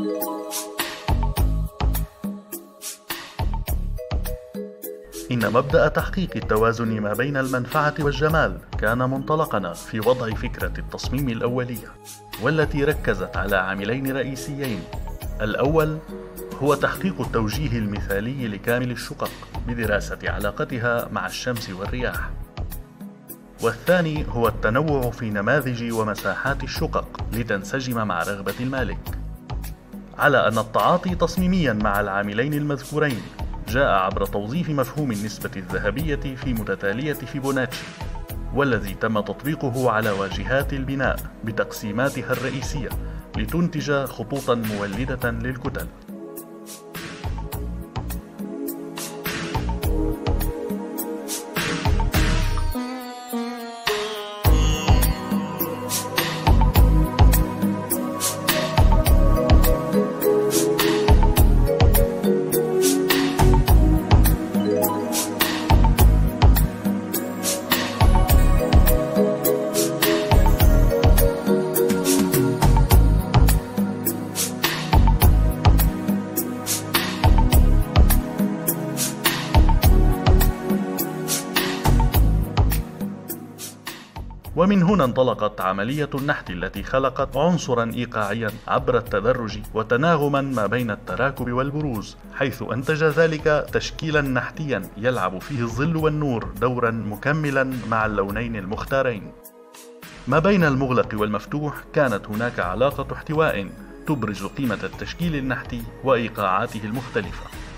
إن مبدأ تحقيق التوازن ما بين المنفعة والجمال كان منطلقنا في وضع فكرة التصميم الأولية، والتي ركزت على عاملين رئيسيين. الأول هو تحقيق التوجيه المثالي لكامل الشقق بدراسة علاقتها مع الشمس والرياح، والثاني هو التنوع في نماذج ومساحات الشقق لتنسجم مع رغبة المالك. على أن التعاطي تصميميا مع العاملين المذكورين جاء عبر توظيف مفهوم النسبة الذهبية في متتالية فيبوناتشي، والذي تم تطبيقه على واجهات البناء بتقسيماتها الرئيسية لتنتج خطوطا مولدة للكتل. ومن هنا انطلقت عملية النحت التي خلقت عنصرا إيقاعيا عبر التدرج وتناغما ما بين التراكب والبروز، حيث أنتج ذلك تشكيلا نحتيا يلعب فيه الظل والنور دورا مكملا مع اللونين المختارين. ما بين المغلق والمفتوح كانت هناك علاقة احتواء تبرز قيمة التشكيل النحتي وإيقاعاته المختلفة.